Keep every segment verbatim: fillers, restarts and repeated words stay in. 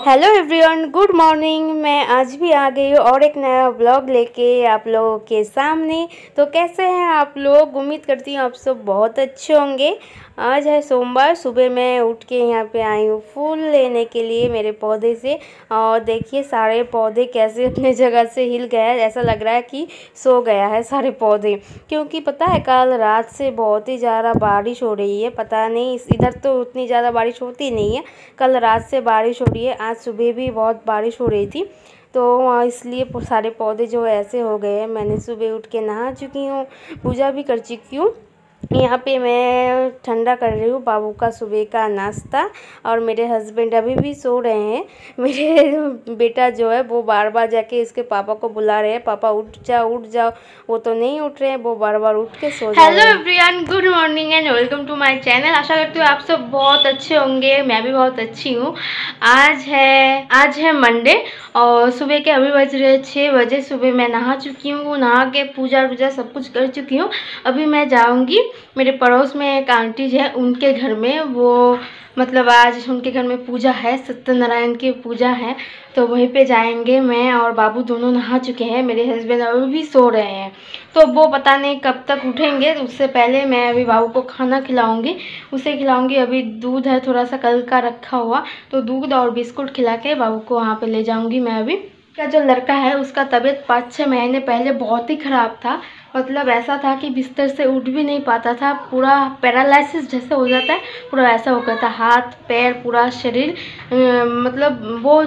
Hello everyone, good morning. मैं आज भी आ गई हूँ और एक नया व्लॉग लेके आप लोगों के सामने। तो कैसे हैं आप लोग? उम्मीद करती हूँ आप सब बहुत अच्छे होंगे। आज है सोमवार, सुबह मैं उठ के यहाँ पे आई हूँ फूल लेने के लिए मेरे पौधे से। और देखिए सारे पौधे कैसे अपने जगह से हिल गए हैं, ऐसा लग रहा है कि सो गया है सारे पौधे। क्योंकि पता है कल रात से बहुत ही ज़्यादा बारिश हो रही है। पता नहीं, इधर तो उतनी ज़्यादा बारिश होती नहीं है, कल रात से बारिश हो रही है। आज सुबह भी बहुत बारिश हो रही थी, तो इसलिए सारे पौधे जो ऐसे हो गए हैं। मैंने सुबह उठ के नहा चुकी हूँ, पूजा भी कर चुकी हूँ। यहाँ पे मैं ठंडा कर रही हूँ बाबू का सुबह का नाश्ता। और मेरे हस्बैंड अभी भी सो रहे हैं। मेरे बेटा जो है वो बार बार जाके इसके पापा को बुला रहे हैं, पापा उठ जाओ उठ जाओ। वो तो नहीं उठ रहे हैं, वो बार बार उठ के सो जा रहे हैं। Hello everyone, good morning and welcome to my channel. आशा करती हूँ आप सब बहुत अच्छे होंगे, मैं भी बहुत अच्छी हूँ। आज है आज है मंडे और सुबह के अभी बज रहे छः बजे। सुबह मैं नहा चुकी हूँ, नहा के पूजा वूजा सब कुछ कर चुकी हूँ। अभी मैं जाऊँगी मेरे पड़ोस में एक आंटी है उनके घर में। वो मतलब आज उनके घर में पूजा है, सत्यनारायण की पूजा है, तो वहीं पे जाएंगे। मैं और बाबू दोनों नहा चुके हैं, मेरे हस्बैंड अभी भी सो रहे हैं, तो वो पता नहीं कब तक उठेंगे। तो उससे पहले मैं अभी बाबू को खाना खिलाऊंगी, उसे खिलाऊंगी। अभी दूध है थोड़ा सा कल का रखा हुआ, तो दूध और बिस्कुट खिला के बाबू को वहाँ पे ले जाऊँगी मैं। अभी का जो लड़का है उसका तबीयत पाँच छः महीने पहले बहुत ही ख़राब था। मतलब ऐसा था कि बिस्तर से उठ भी नहीं पाता था, पूरा पैरालिसिस जैसे हो जाता है, पूरा ऐसा हो गया था। हाथ पैर पूरा शरीर, मतलब वो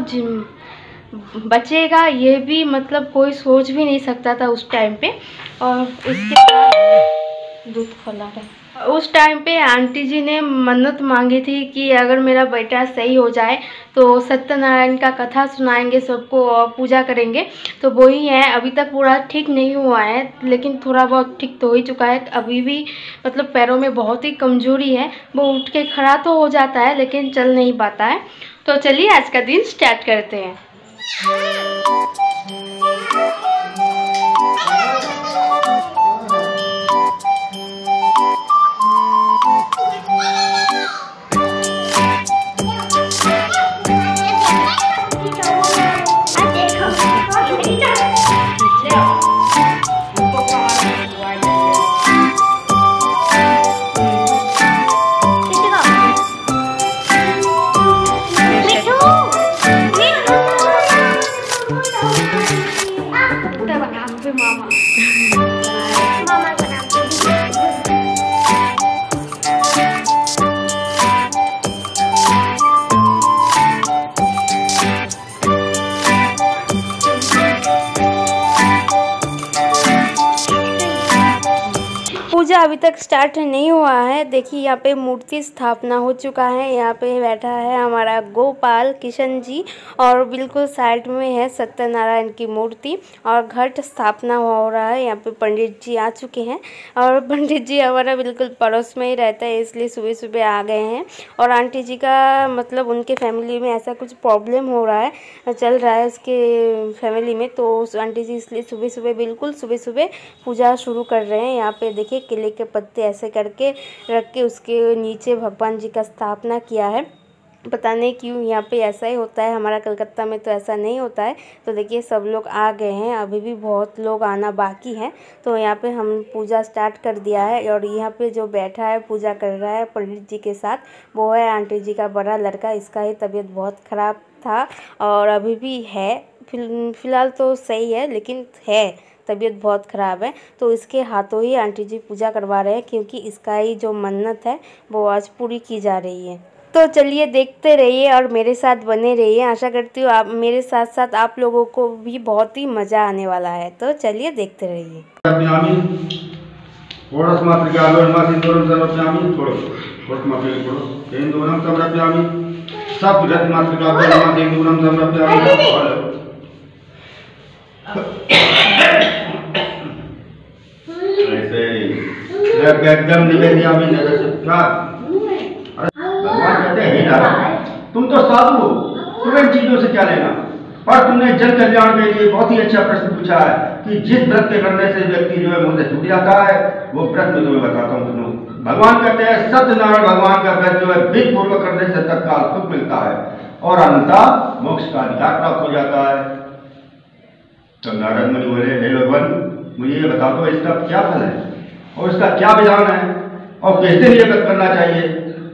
बचेगा ये भी मतलब कोई सोच भी नहीं सकता था उस टाइम पे। और उसके बाद दूध खोला है। उस टाइम पे आंटी जी ने मन्नत मांगी थी कि अगर मेरा बेटा सही हो जाए तो सत्यनारायण का कथा सुनाएंगे सबको और पूजा करेंगे। तो वही है, अभी तक पूरा ठीक नहीं हुआ है, लेकिन थोड़ा बहुत ठीक तो हो ही चुका है। अभी भी मतलब पैरों में बहुत ही कमजोरी है, वो उठ के खड़ा तो हो जाता है लेकिन चल नहीं पाता है। तो चलिए आज का दिन स्टार्ट करते हैं। पूजा अभी तक स्टार्ट नहीं हुआ है। देखिए यहाँ पे मूर्ति स्थापना हो चुका है। यहाँ पे बैठा है हमारा गोपाल किशन जी और बिल्कुल साइड में है सत्यनारायण की मूर्ति और घट स्थापना हो रहा है। यहाँ पे पंडित जी आ चुके हैं और पंडित जी हमारा बिल्कुल पड़ोस में ही रहता है, इसलिए सुबह सुबह आ गए हैं। और आंटी जी का मतलब उनके फैमिली में ऐसा कुछ प्रॉब्लम हो रहा है, चल रहा है उसके फैमिली में, तो उस आंटी जी इसलिए सुबह सुबह बिल्कुल सुबह सुबह पूजा शुरू कर रहे हैं। यहाँ पे देखिए केले के पत्ते ऐसे करके रख के उसके नीचे भगवान जी का स्थापना किया है। पता नहीं क्यों यहाँ पे ऐसा ही होता है, हमारा कलकत्ता में तो ऐसा नहीं होता है। तो देखिए सब लोग आ गए हैं, अभी भी बहुत लोग आना बाकी हैं। तो यहाँ पे हम पूजा स्टार्ट कर दिया है। और यहाँ पे जो बैठा है पूजा कर रहा है पंडित जी के साथ, वो है आंटी जी का बड़ा लड़का। इसका ही तबीयत बहुत ख़राब था और अभी भी है, फिलहाल तो सही है लेकिन है तबीयत बहुत ख़राब है। तो इसके हाथों ही आंटी जी पूजा करवा रहे हैं, क्योंकि इसका ही जो मन्नत है वो आज पूरी की जा रही है। तो चलिए देखते रहिए और मेरे साथ बने रहिए। आशा करती हूँ आप मेरे साथ साथ आप लोगों को भी बहुत ही मज़ा आने वाला है। तो चलिए देखते रहिए। एकदम निवेदियामी नगर से क्या भगवान कहते हैं तुम तो साधु हो, तुम्हें चीजों से क्या लेना। और तुमने जन कल्याण के लिए बहुत ही अच्छा प्रश्न पूछा है कि जिस व्रत के करने से व्यक्ति जो है मुझसे छूट जाता है, वो व्रत में तुम्हें बताता हूँ सुनो। भगवान कहते हैं सत्यनारायण भगवान का व्रत जो है विधि पूर्वक करने से तत्काल सुख मिलता है। और अंततः मोक्ष का अधिकार प्राप्त हो जाता है। तो नारद मुनि बोले, हे भगवान, मुझे ये बता दो इसका क्या फल है और इसका क्या विधान है और किस दिन ये व्रत करना चाहिए।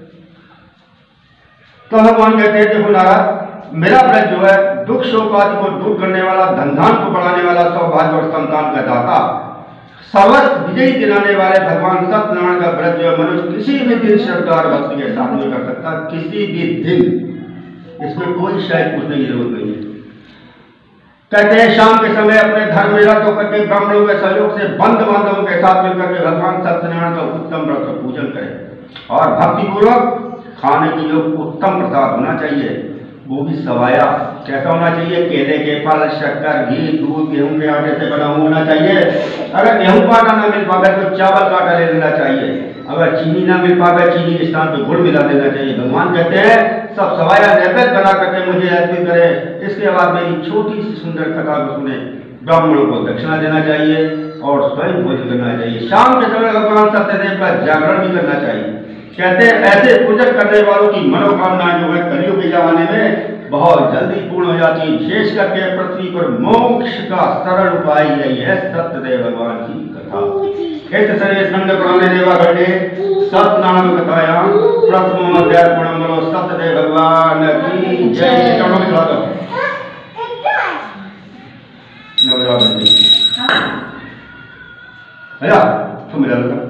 तो भगवान कहते हैं, देखो नारद, मेरा व्रत जो है दुख शोक आदि को दूर करने वाला, धन को बढ़ाने वाला, सौभाग्य और संतान का दाता, सर्वस्व विजयी दिलाने वाले भगवान सत्यनारायण का व्रत जो है मनुष्य किसी भी दिन श्रद्धा और भक्ति के साथ नहीं कर सकता, किसी भी दिन। इसमें कोई शायद पूछने की जरूरत नहीं है। कहते हैं शाम के समय अपने धर्म में रत होकर के ब्राह्मणों के सहयोग से बंद बांधवों के साथ मिलकर के भगवान सत्यनारायण का उत्तम व्रत पूजन करें और भक्तिपूर्वक खाने के लिए उत्तम प्रसाद होना चाहिए, वो भी सवाया। कैसा होना चाहिए? केले के फल, शक्कर, घी, दूध, गेहूं के आटे से बना होना चाहिए। अगर गेहूं का आटा ना मिल पावे तो चावल का आटा ले लेना चाहिए। अगर चीनी ना मिल पावे, चीनी के स्थान पर गुड़ मिला देना चाहिए। भगवान कहते हैं सब सवाया नैवेद्य बना करके मुझे अर्पित करें। इसके बाद मेरी छोटी सी सुंदर कथा को सुने। ब्राह्मणों को दक्षिणा देना चाहिए और स्वयं भोजन करना चाहिए। शाम के समय भगवान सत्यदेव का जागरण भी करना चाहिए। कहते हैं ऐसे पूजन करने वालों की मनोकामना जो है कलियुग के जमाने में बहुत जल्दी पूर्ण हो जाती है। विशेष करके पृथ्वी पर मोक्ष का सरल उपाय यही है सत्यदेव भगवान की कथा। देवा घटे सत्यनारायण कथायां प्रथम अध्याय पूर्ण बोलो सत्यदेव भगवान की जय। चरणों में चढ़ा दो। भैया तुम मिला लो।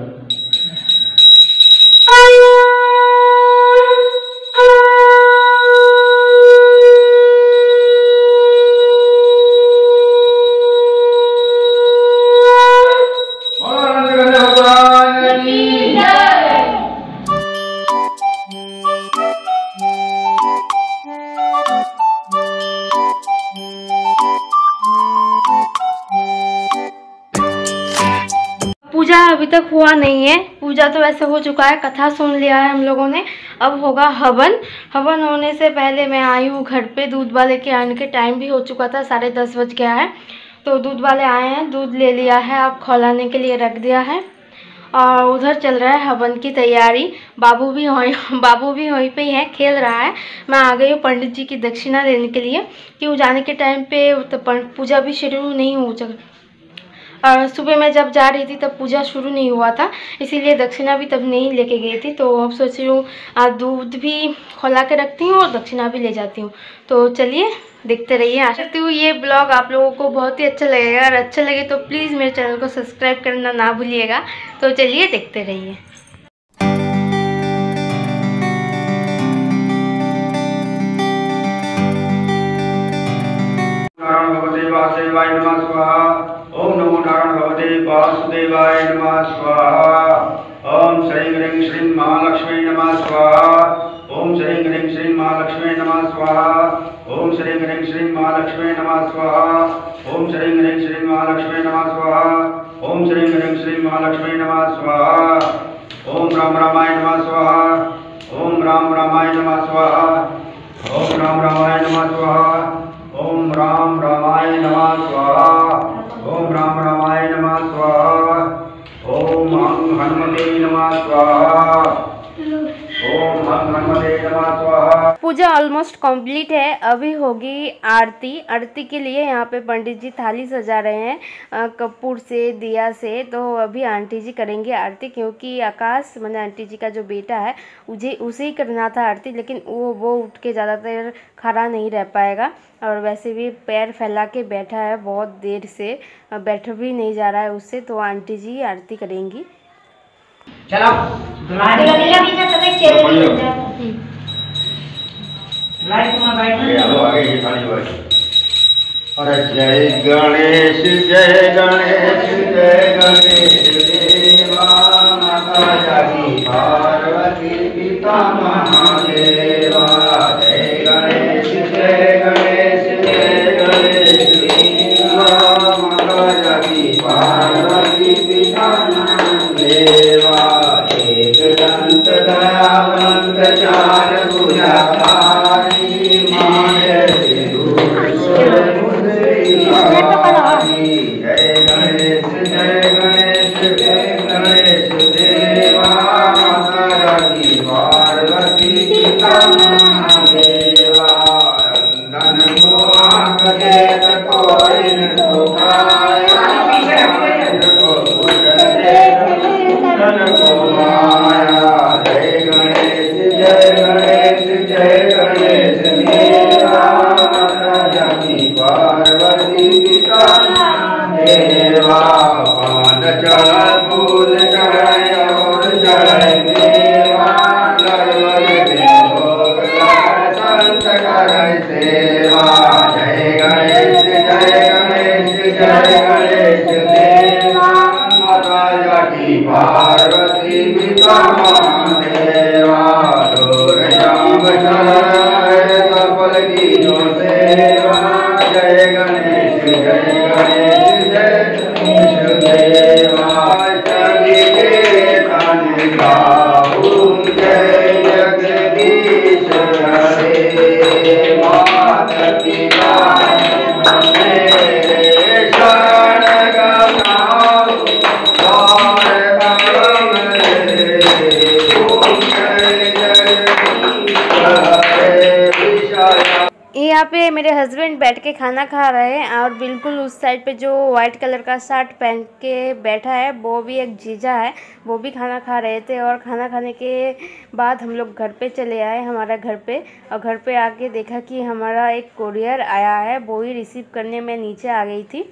पूजा अभी तक हुआ नहीं है। पूजा तो वैसे हो चुका है, कथा सुन लिया है हम लोगों ने। अब होगा हवन। हवन होने से पहले मैं आई हूँ घर पे। दूध वाले के आने के टाइम भी हो चुका था, साढ़े दस बज गया है। तो दूध वाले आए हैं, दूध ले लिया है, अब खौलाने के लिए रख दिया है और उधर चल रहा है हवन की तैयारी। बाबू भी वहीं बाबू भी वहीं पे ही है, खेल रहा है। मैं आ गई हूँ पंडित जी की दक्षिणा देने के लिए, क्यों जाने के टाइम पे तो पूजा भी शुरू नहीं हो चुका। और सुबह मैं जब जा रही थी तब पूजा शुरू नहीं हुआ था, इसीलिए दक्षिणा भी तब नहीं लेके गई थी। तो अब सोच रही हूँ आज दूध भी खौला के रखती हूँ और दक्षिणा भी ले जाती हूँ। तो चलिए देखते रहिए। आशा करती हूँ ये ब्लॉग आप लोगों को बहुत ही अच्छा लगेगा। अगर अच्छा लगे तो प्लीज़ मेरे चैनल को सब्सक्राइब करना ना भूलिएगा। तो चलिए देखते रहिए। ओम नमो नारायण भगवते वासुदेवाय नमः स्वाहा। ओम श्रीं ह्रीं श्रीं महालक्ष्मी नमः स्वाहा। ओम श्रीं ह्रीं श्रीं महालक्ष्मी नमः स्वाहा। ओम श्रीं ह्रीं श्रीं महालक्ष्मी नमः स्वाहा। ओम श्रीं ह्रीं श्रीं महालक्ष्मी नमः स्वाहा। ओम श्रीं ह्रीं श्रीं महालक्ष्मी नमः स्वाहा। ओम राम रामाय नमः स्वाहा। ओम राम रामाय नमः स्वाहा। ओम राम रामाय नमः स्वाहा। ओम राम रामाय नमः स्वाहा। ओम राम रामाय नमः स्वाहा। ओम हम हनुमते नमः स्वाहा। ओम हम हनुमते नमः स्वाहा। पूजा ऑलमोस्ट कंप्लीट है। अभी होगी आरती। आरती के लिए यहाँ पे पंडित जी थाली सजा रहे हैं कपूर से, दिया से। तो अभी आंटी जी करेंगे आरती, क्योंकि आकाश मैंने आंटी जी का जो बेटा है मुझे उसे ही करना था आरती, लेकिन वो वो उठ के ज़्यादा देर खड़ा नहीं रह पाएगा और वैसे भी पैर फैला के बैठा है, बहुत देर से बैठ भी नहीं जा रहा है उससे। तो आंटी जी आरती करेंगी। चलो लाइट लगेगा भी ना, तब चेहरे नहीं लग जाए। लाइट में बैठ ये आगे आगे ये खाली हुआ है। अरे जय गणेश जय गणेश जय गणेश देवा माता जागी पार्वती पिता महादेवा। जय गणेश जय गणेश जय गणेश देवा माता जागी पार्वती पिता महादेवा। एक दंत दयावंत चार भुजाधारी माने जय गणेश जय गणेश जय गणेश देवा माता जागी पार्वती पिता महादेवा। यहाँ पे मेरे हस्बैंड बैठ के खाना खा रहे हैं और बिल्कुल उस साइड पे जो वाइट कलर का शर्ट पहन के बैठा है वो भी एक जीजा है, वो भी खाना खा रहे थे। और खाना खाने के बाद हम लोग घर पे चले आए, हमारा घर पे। और घर पे आके देखा कि हमारा एक कोरियर आया है, वो ही रिसीव करने में नीचे आ गई थी।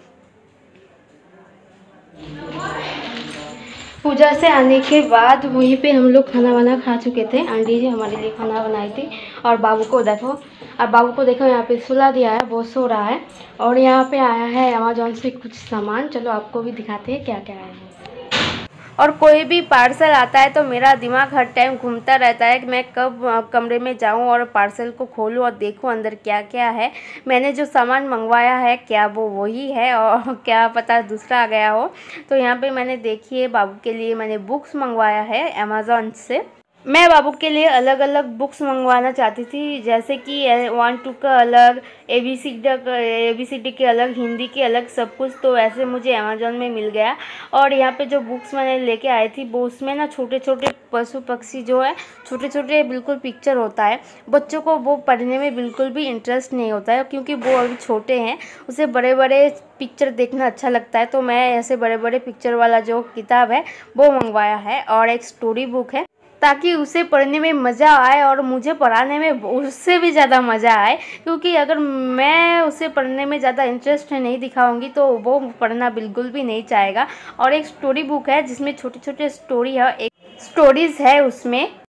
पूजा से आने के बाद वहीं पे हम लोग खाना वाना खा चुके थे। आंटी जी हमारे लिए खाना बनाई थी। और बाबू को देखो, और बाबू को देखो यहाँ पे सुला दिया है, वो सो रहा है। और यहाँ पे आया है अमेज़ॉन से कुछ सामान, चलो आपको भी दिखाते हैं क्या क्या आया है। और कोई भी पार्सल आता है तो मेरा दिमाग हर टाइम घूमता रहता है कि मैं कब कमरे में जाऊं और पार्सल को खोलूं और देखूं अंदर क्या क्या है। मैंने जो सामान मंगवाया है क्या वो वही है और क्या पता दूसरा आ गया हो। तो यहाँ पे मैंने देखिए बाबू के लिए मैंने बुक्स मंगवाया है अमेज़ॉन से। मैं बाबू के लिए अलग अलग बुक्स मंगवाना चाहती थी, जैसे कि वन टू का अलग, ए बी सी डी का ए बी सी डी के अलग, हिंदी के अलग, सब कुछ। तो ऐसे मुझे अमेज़ॉन में मिल गया। और यहाँ पे जो बुक्स मैंने लेके आई थी वो उसमें ना छोटे छोटे पशु पक्षी जो है, छोटे छोटे बिल्कुल पिक्चर होता है। बच्चों को वो पढ़ने में बिल्कुल भी इंटरेस्ट नहीं होता है क्योंकि वो अभी छोटे हैं, उसे बड़े बड़े पिक्चर देखना अच्छा लगता है। तो मैं ऐसे बड़े बड़े पिक्चर वाला जो किताब है वो मंगवाया है। और एक स्टोरी बुक है ताकि उसे पढ़ने में मज़ा आए और मुझे पढ़ाने में उससे भी ज़्यादा मज़ा आए, क्योंकि अगर मैं उसे पढ़ने में ज़्यादा इंटरेस्ट नहीं दिखाऊंगी तो वो पढ़ना बिल्कुल भी नहीं चाहेगा। और एक स्टोरी बुक है जिसमें छोटे छोटे स्टोरी है, एक स्टोरीज़ है उसमें।